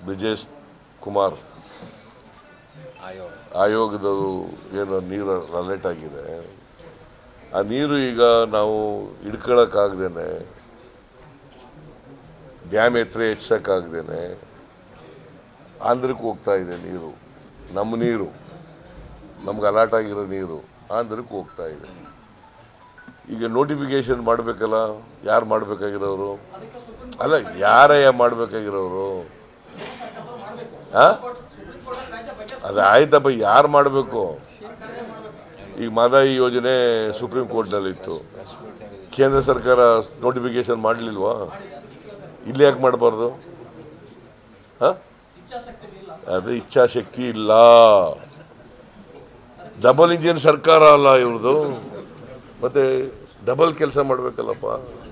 ಬ್ರಿಜೇಶ್ ಕುಮಾರ್ ಆಯೋಗದ ಏನು ನೀರು ಅಲರ್ಟ್ ಆಗಿದೆ. ಆ ನೀರು ಈಗ ನಾವು ಹಿಡ್ಕೊಳ್ಳೋಕ್ಕಾಗ್ದೇನೆ, ಡ್ಯಾಮ್ ಎತ್ತರ ಹೆಚ್ಚೋಕ್ಕಾಗ್ದೇನೆ ಆಂಧ್ರಕ್ಕೆ ಹೋಗ್ತಾ ಇದೆ ನೀರು. ನಮ್ಮ ನೀರು, ನಮ್ಗೆ ಅಲಾಟ್ ಆಗಿರೋ ನೀರು ಆಂಧ್ರಕ್ಕೆ ಹೋಗ್ತಾ ಇದೆ. ಈಗ ನೋಟಿಫಿಕೇಶನ್ ಮಾಡಬೇಕಲ್ಲ, ಯಾರು ಮಾಡಬೇಕಾಗಿರೋರು? ಅಲ್ಲ, ಯಾರಯ್ಯ ಮಾಡಬೇಕಾಗಿರೋರು? ಅದು ಆಯ್ತಪ್ಪ, ಯಾರು ಮಾಡಬೇಕು? ಈಗ ಮಹದಾಯಿ ಯೋಜನೆ ಸುಪ್ರೀಂ ಕೋರ್ಟ್ನಲ್ಲಿತ್ತು, ಕೇಂದ್ರ ಸರ್ಕಾರ ನೋಟಿಫಿಕೇಶನ್ ಮಾಡಲಿಲ್ವಾ? ಇಲ್ಲಿ ಯಾಕೆ ಮಾಡಬಾರ್ದು? ಅದು ಇಚ್ಛಾಶಕ್ತಿ ಇಲ್ಲ. ಡಬಲ್ ಇಂಜಿನ್ ಸರ್ಕಾರ ಅಲ್ಲ ಇವ್ರದ್ದು, ಮತ್ತೆ ಡಬಲ್ ಕೆಲಸ ಮಾಡಬೇಕಲ್ಲಪ್ಪ.